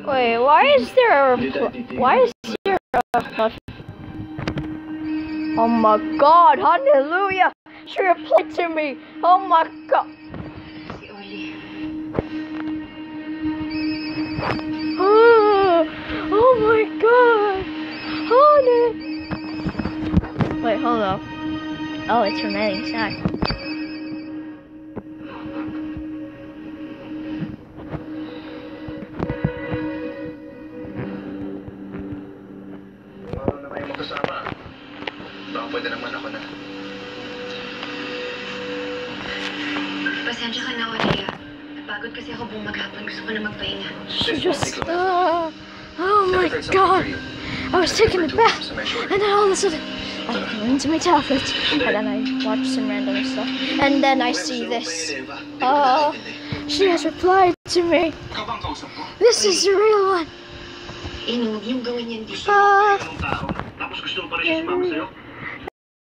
Wait, why is there a... Oh my god, hallelujah! She replied to me! Oh my god! Oh my god! Honey! Wait, hold up. Oh, it's remaining sad. Pwede naman ako na. Pasensya ka na, Olivia. Napagod kasi ako buong maghapon. Gusto ko na magpahinga. Oh my god! I was taking a bath, and then all of a sudden, I went into my tablet, and then I watched some random stuff, and then I see this. She has replied to me. This is the real one. Yung gawin yan dito. Tapos gusto mo pa rin siya sumama sa'yo?